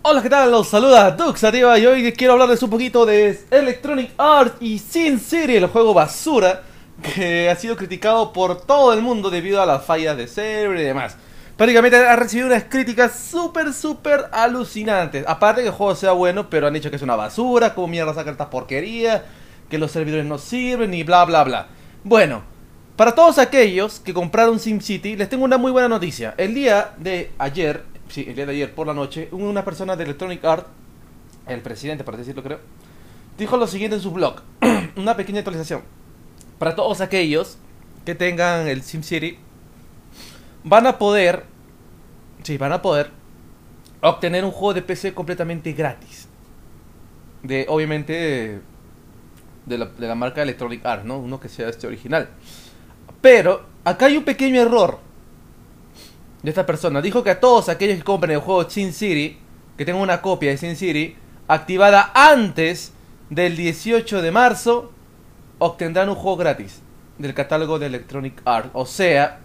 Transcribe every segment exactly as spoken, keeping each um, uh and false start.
Hola, ¿qué tal? Los saluda Duxativa y hoy quiero hablarles un poquito de Electronic Arts y Sin City, el juego basura que ha sido criticado por todo el mundo debido a las fallas de server y demás. Prácticamente ha recibido unas críticas súper, súper alucinantes. Aparte de que el juego sea bueno, pero han dicho que es una basura, como mierda saca esta porquería, que los servidores no sirven y bla, bla, bla. Bueno, para todos aquellos que compraron SimCity, les tengo una muy buena noticia. El día de ayer, sí, el día de ayer por la noche, una persona de Electronic Arts, el presidente, para decirlo creo, dijo lo siguiente en su blog. Una pequeña actualización. Para todos aquellos que tengan el SimCity, van a poder, sí, van a poder obtener un juego de P C completamente gratis. De, obviamente, de la, de la marca Electronic Arts, ¿no? Uno que sea este original. Pero, acá hay un pequeño error de esta persona. Dijo que a todos aquellos que compren el juego Sin City, que tengan una copia de Sin City activada antes del dieciocho de marzo, obtendrán un juego gratis del catálogo de Electronic Arts. O sea,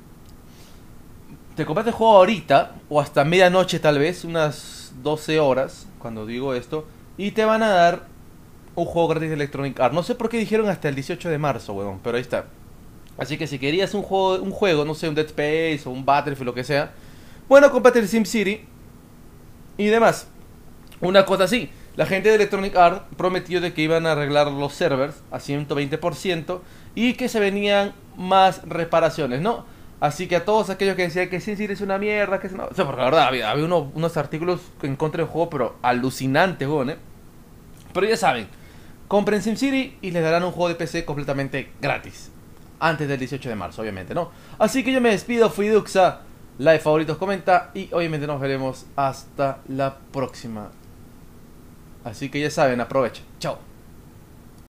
te compras el juego ahorita o hasta medianoche, tal vez unas doce horas, cuando digo esto, y te van a dar un juego gratis de Electronic Arts. No sé por qué dijeron hasta el dieciocho de marzo, weón, pero ahí está. Así que si querías un juego, un juego, no sé, un Dead Space o un Battlefield, lo que sea, bueno, cómprate el SimCity y demás. Una cosa así, la gente de Electronic Arts prometió de que iban a arreglar los servers a ciento veinte por ciento y que se venían más reparaciones, ¿no? Así que a todos aquellos que decían que SimCity es una mierda, que es una... O sea, porque la verdad, había, había uno, unos artículos en contra del juego, pero alucinantes, weón, ¿eh? Pero ya saben, compren SimCity y les darán un juego de P C completamente gratis. Antes del dieciocho de marzo, obviamente, ¿no? Así que yo me despido, fui Duxa. Like, favoritos, comenta. Y obviamente nos veremos hasta la próxima. Así que ya saben, aprovechen. Chao.